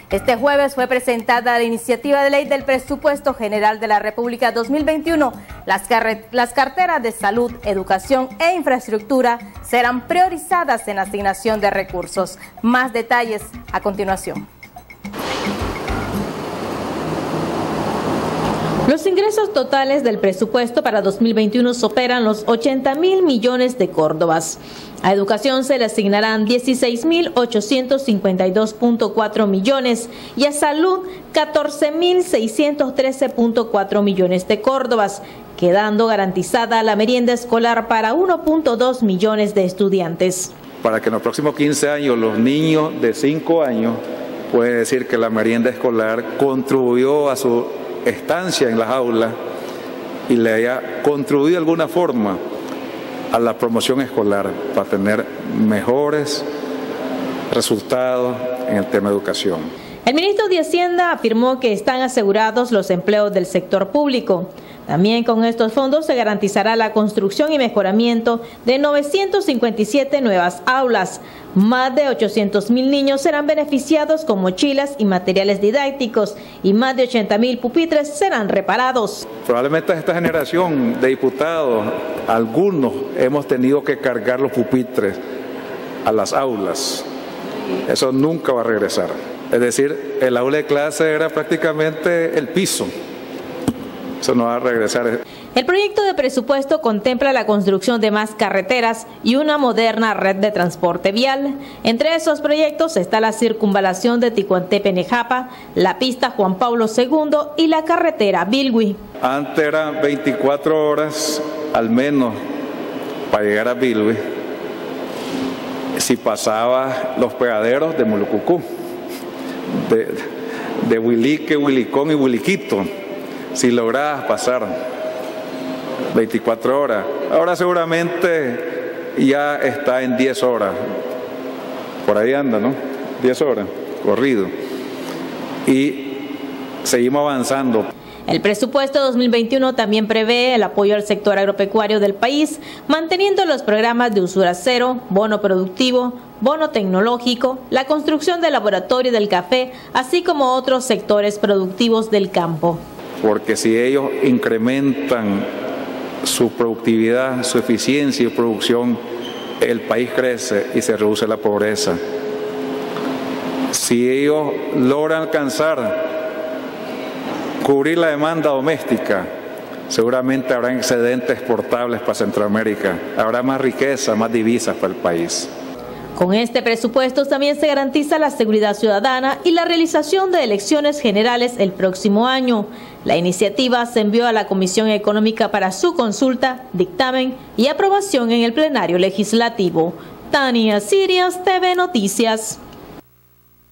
Este jueves fue presentada la iniciativa de ley del Presupuesto General de la República 2021. Las carteras de salud, educación e infraestructura serán priorizadas en la asignación de recursos. Más detalles a continuación. Los ingresos totales del presupuesto para 2021 superan los 80.000 millones de córdobas. A educación se le asignarán 16.852.4 millones y a salud 14.613.4 millones de córdobas, quedando garantizada la merienda escolar para 1.2 millones de estudiantes. Para que en los próximos 15 años los niños de 5 años pueden decir que la merienda escolar contribuyó a su estancia en las aulas y le haya contribuido de alguna forma a la promoción escolar para tener mejores resultados en el tema de educación. El ministro de Hacienda afirmó que están asegurados los empleos del sector público. También con estos fondos se garantizará la construcción y mejoramiento de 957 nuevas aulas. Más de 800.000 niños serán beneficiados con mochilas y materiales didácticos y más de 80.000 pupitres serán reparados. Probablemente esta generación de diputados, algunos hemos tenido que cargar los pupitres a las aulas. Eso nunca va a regresar. Es decir, el aula de clase era prácticamente el piso. Eso no va a regresar. El proyecto de presupuesto contempla la construcción de más carreteras y una moderna red de transporte vial. Entre esos proyectos está la circunvalación de Ticuantepe-Nejapa, la pista Juan Pablo II y la carretera Bilwi. Antes eran 24 horas al menos para llegar a Bilwi si pasaba los pegaderos de Mulucucú, de Huilique, Huilicón y Huiliquito. Si lograbas pasar 24 horas, ahora seguramente ya está en 10 horas, por ahí anda, ¿no? 10 horas, corrido, y seguimos avanzando. El presupuesto 2021 también prevé el apoyo al sector agropecuario del país, manteniendo los programas de usura cero, bono productivo, bono tecnológico, la construcción del laboratorio del café, así como otros sectores productivos del campo. Porque si ellos incrementan su productividad, su eficiencia y producción, el país crece y se reduce la pobreza. Si ellos logran alcanzar, cubrir la demanda doméstica, seguramente habrá excedentes exportables para Centroamérica, habrá más riqueza, más divisas para el país. Con este presupuesto también se garantiza la seguridad ciudadana y la realización de elecciones generales el próximo año. La iniciativa se envió a la Comisión Económica para su consulta, dictamen y aprobación en el plenario legislativo. Tania Sirias, TV Noticias.